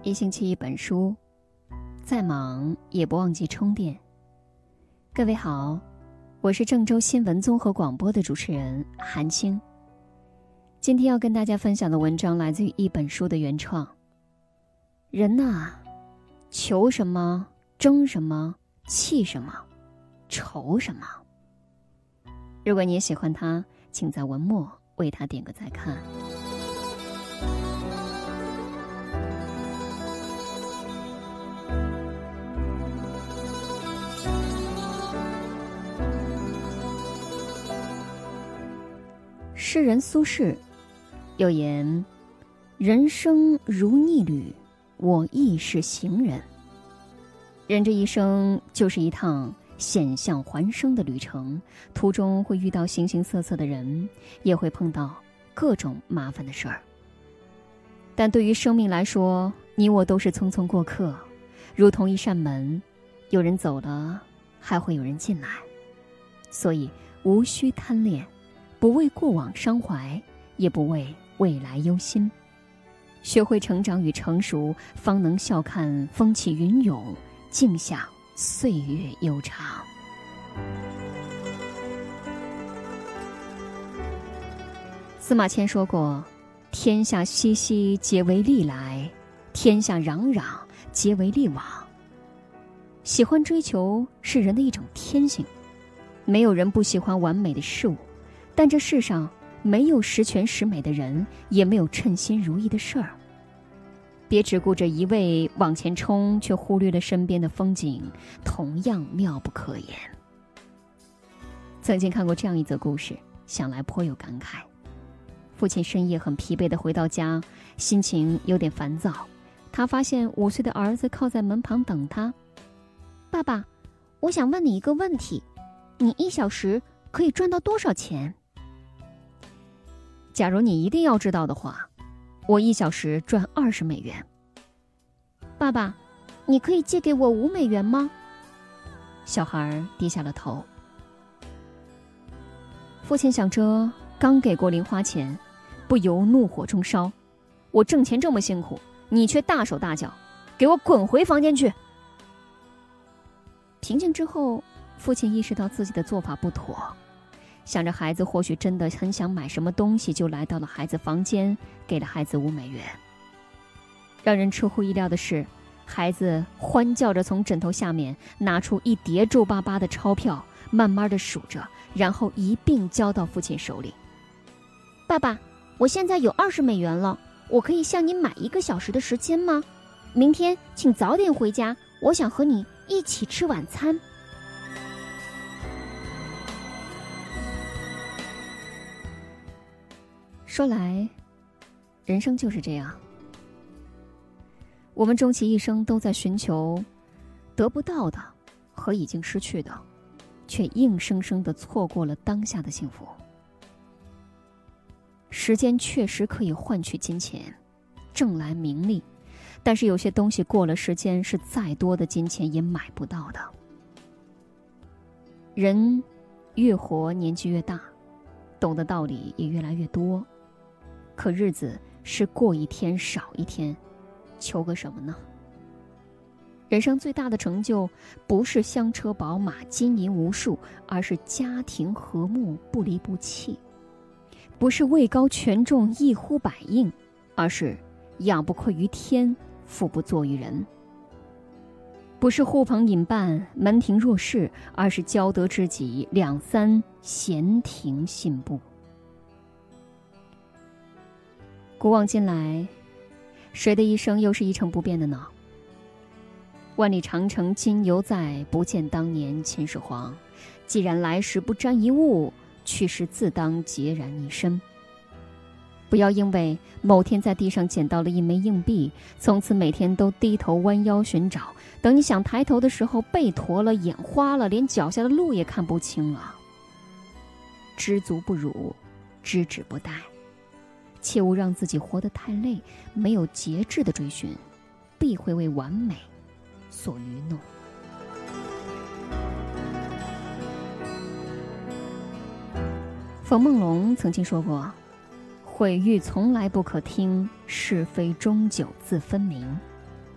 一星期一本书，再忙也不忘记充电。各位好，我是郑州新闻综合广播的主持人韩青。今天要跟大家分享的文章来自于一本书的原创。人呐，求什么，争什么，气什么，愁什么。如果你也喜欢它，请在文末为它点个再看。诗人苏轼有言：人生如逆旅，我亦是行人。人这一生就是一趟险象环生的旅程，途中会遇到形形色色的人，也会碰到各种麻烦的事儿。但对于生命来说，你我都是匆匆过客，如同一扇门，有人走了，还会有人进来。所以无需贪恋，不为过往伤怀，也不为未来忧心。学会成长与成熟，方能笑看风起云涌，静享岁月悠长。司马迁说过：天下熙熙，皆为利来；天下攘攘，皆为利往。喜欢追求是人的一种天性，没有人不喜欢完美的事物，但这世上没有十全十美的人，也没有称心如意的事儿。别只顾着一味往前冲，却忽略了身边的风景，同样妙不可言。曾经看过这样一则故事，想来颇有感慨。父亲深夜很疲惫地回到家，心情有点烦躁。他发现5岁的儿子靠在门旁等他。爸爸，我想问你一个问题，你1小时可以赚到多少钱？假如你一定要知道的话，我1小时赚20美元。爸爸，你可以借给我5美元吗？小孩低下了头。父亲想着刚给过零花钱，不由怒火中烧。我挣钱这么辛苦，你却大手大脚，给我滚回房间去。平静之后，父亲意识到自己的做法不妥，想着孩子或许真的很想买什么东西，就来到了孩子房间，给了孩子5美元。让人出乎意料的是，孩子欢叫着从枕头下面拿出一叠皱巴巴的钞票，慢慢地数着，然后一并交到父亲手里。爸爸，我现在有20美元了，我可以向你买1个小时的时间吗？明天请早点回家，我想和你一起吃晚餐。说来，人生就是这样，我们终其一生都在寻求得不到的和已经失去的，却硬生生地错过了当下的幸福。时间确实可以换取金钱，挣来名利，但是有些东西过了时间，是再多的金钱也买不到的。人越活年纪越大，懂的道理也越来越多，可日子是过一天少一天，求个什么呢？人生最大的成就不是香车宝马金银无数，而是家庭和睦不离不弃；不是位高权重一呼百应，而是仰不愧于天，俯不怍于人；不是呼朋引伴门庭若市，而是交得知己2、3闲庭信步。古往今来，谁的一生又是一成不变的呢？万里长城今犹在，不见当年秦始皇。既然来时不沾一物，去时自当孑然一身。不要因为某天在地上捡到了1枚硬币，从此每天都低头弯腰寻找，等你想抬头的时候，背驼了，眼花了，连脚下的路也看不清了。知足不辱，知止不殆，切勿让自己活得太累，没有节制的追寻，必会为完美所愚弄。冯梦龙曾经说过，毁誉从来不可听，是非终究自分明。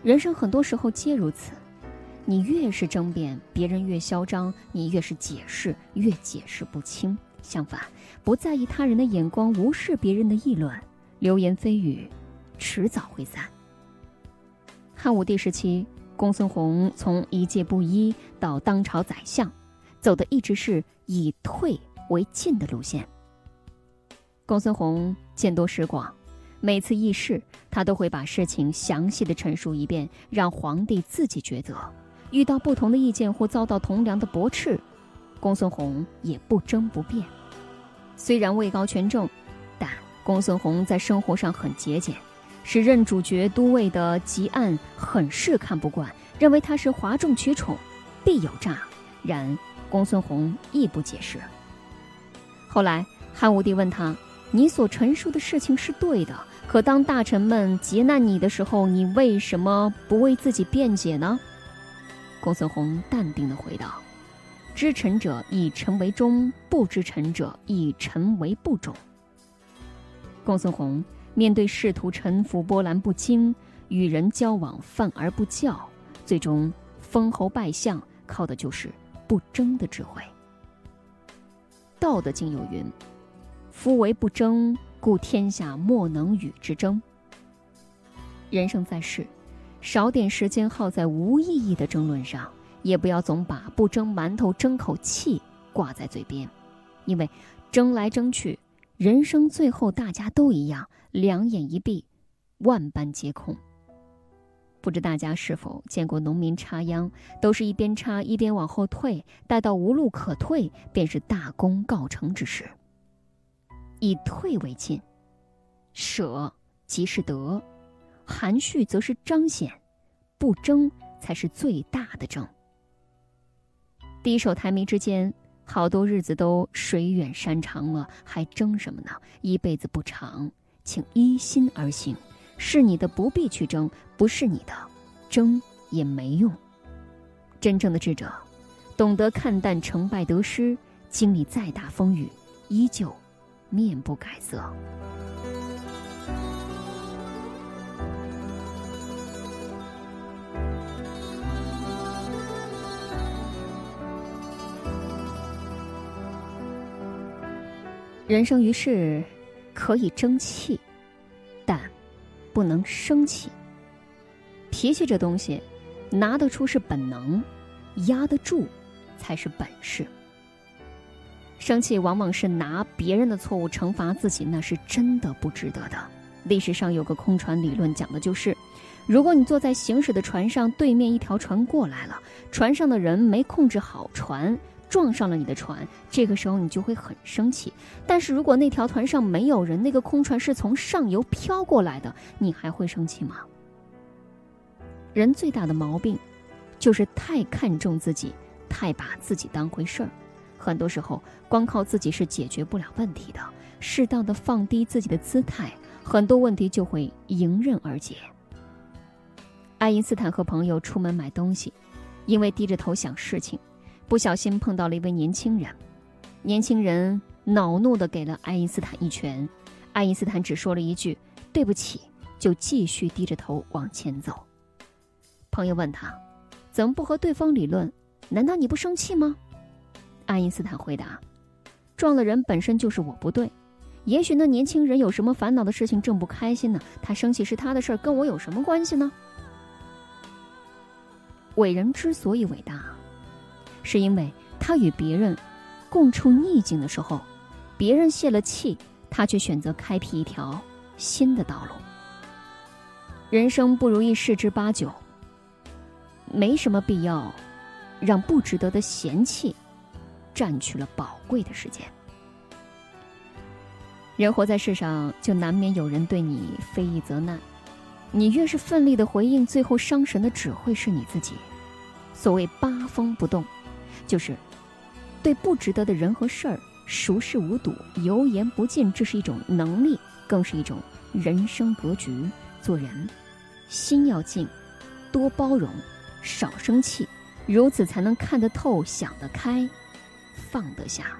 人生很多时候皆如此，你越是争辩，别人越嚣张；你越是解释，越解释不清。相反，不在意他人的眼光，无视别人的议论，流言蜚语迟早会散。汉武帝时期，公孙弘从一介布衣到当朝宰相，走的一直是以退为进的路线。公孙弘见多识广，每次议事，他都会把事情详细的陈述一遍，让皇帝自己抉择。遇到不同的意见或遭到同僚的驳斥，公孙弘也不争不辩。虽然位高权重，但公孙弘在生活上很节俭，时任主角都尉的汲黯很是看不惯，认为他是哗众取宠，必有诈。然公孙弘亦不解释。后来汉武帝问他，你所陈述的事情是对的，可当大臣们劫难你的时候，你为什么不为自己辩解呢？公孙弘淡定地回道，知臣者以臣为忠，不知臣者以臣为不忠。公孙弘面对仕途沉浮波澜不惊，与人交往犯而不教，最终封侯拜相，靠的就是不争的智慧。道德经有云，夫为不争，故天下莫能与之争。人生在世，少点时间耗在无意义的争论上，也不要总把不争馒头争口气挂在嘴边，因为争来争去，人生最后大家都一样，两眼一闭，万般皆空。不知大家是否见过农民插秧，都是一边插一边往后退，待到无路可退，便是大功告成之时。以退为进，舍即是得，含蓄则是彰显，不争才是最大的争。低手抬眉之间，好多日子都水远山长了，还争什么呢？一辈子不长，请依心而行，是你的不必去争，不是你的争也没用。真正的智者懂得看淡成败得失，经历再大风雨依旧面不改色。人生于世，可以争气，但不能生气。脾气这东西，拿得出是本能，压得住才是本事。生气往往是拿别人的错误惩罚自己，那是真的不值得的。历史上有个空船理论，讲的就是如果你坐在行驶的船上，对面一条船过来了，船上的人没控制好船，撞上了你的船，这个时候你就会很生气。但是如果那条船上没有人，那个空船是从上游飘过来的，你还会生气吗？人最大的毛病就是太看重自己，太把自己当回事儿。很多时候光靠自己是解决不了问题的，适当的放低自己的姿态，很多问题就会迎刃而解。爱因斯坦和朋友出门买东西，因为低着头想事情，不小心碰到了一位年轻人。年轻人恼怒地给了爱因斯坦一拳，爱因斯坦只说了一句对不起，就继续低着头往前走。朋友问他，怎么不和对方理论？难道你不生气吗？爱因斯坦回答，撞了人本身就是我不对，也许那年轻人有什么烦恼的事情正不开心呢，他生气是他的事儿，跟我有什么关系呢？伟人之所以伟大，是因为他与别人共处逆境的时候，别人泄了气，他却选择开辟一条新的道路。人生不如意十之八九，没什么必要让不值得的嫌弃占据了宝贵的时间。人活在世上，就难免有人对你非议责难，你越是奋力的回应，最后伤神的只会是你自己。所谓八风不动，就是对不值得的人和事儿熟视无睹，油盐不进，这是一种能力，更是一种人生格局。做人心要静，多包容，少生气，如此才能看得透，想得开，放得下。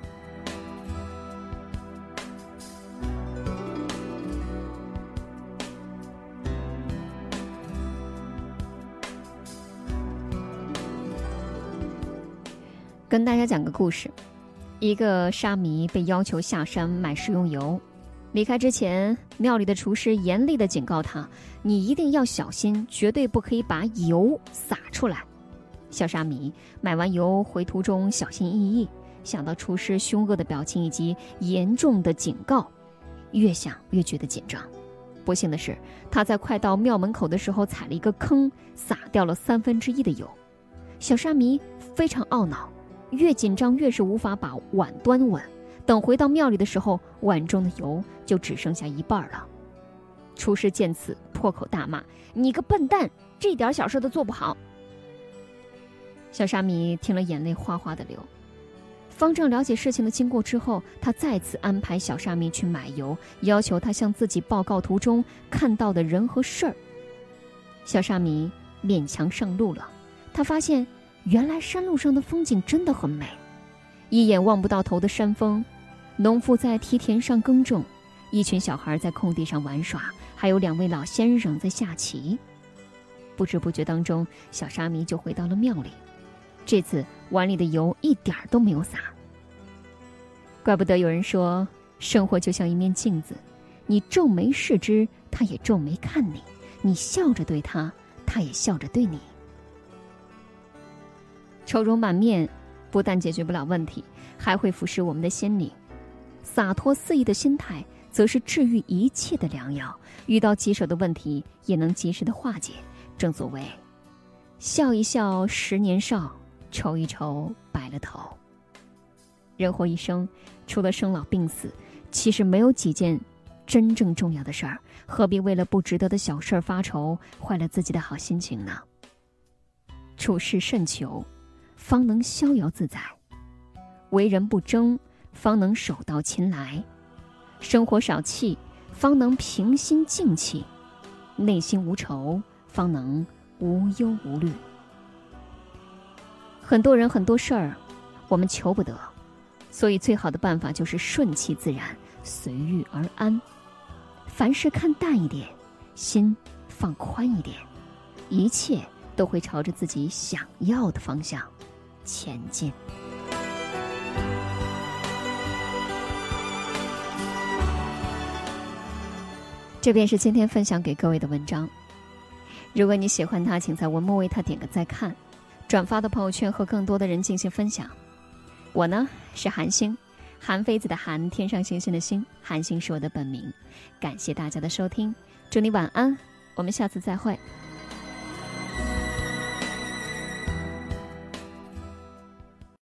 跟大家讲个故事。一个沙弥被要求下山买食用油，离开之前，庙里的厨师严厉地警告他：你一定要小心，绝对不可以把油洒出来。小沙弥买完油回途中小心翼翼，想到厨师凶恶的表情以及严重的警告，越想越觉得紧张。不幸的是，他在快到庙门口的时候踩了一个坑，洒掉了1/3的油。小沙弥非常懊恼，越紧张越是无法把碗端稳。等回到庙里的时候，碗中的油就只剩下一半了。厨师见此破口大骂：你个笨蛋，这点小事都做不好。小沙弥听了，眼泪哗哗地流。方丈了解事情的经过之后，他再次安排小沙弥去买油，要求他向自己报告途中看到的人和事儿。小沙弥勉强上路了，他发现原来山路上的风景真的很美，一眼望不到头的山峰，农妇在梯田上耕种，一群小孩在空地上玩耍，还有2位老先生在下棋。不知不觉当中，小沙弥就回到了庙里。这次碗里的油一点儿都没有洒。怪不得有人说，生活就像一面镜子，你皱眉视之，他也皱眉看你；你笑着对他，他也笑着对你。愁容满面不但解决不了问题，还会腐蚀我们的心灵。洒脱肆意的心态则是治愈一切的良药，遇到棘手的问题也能及时的化解。正所谓笑一笑10年少，愁一愁白了头。人活一生，除了生老病死，其实没有几件真正重要的事儿，何必为了不值得的小事儿发愁，坏了自己的好心情呢？处事慎求，方能逍遥自在；为人不争，方能手到擒来；生活少气，方能平心静气；内心无愁，方能无忧无虑。很多人很多事儿，我们求不得，所以最好的办法就是顺其自然，随遇而安。凡事看淡一点，心放宽一点，一切都会朝着自己想要的方向前进。这便是今天分享给各位的文章。如果你喜欢它，请在文末为它点个再看，转发到朋友圈和更多的人进行分享。我呢是韩星，韩非子的韩，天上星星的星，韩星是我的本名。感谢大家的收听，祝你晚安，我们下次再会。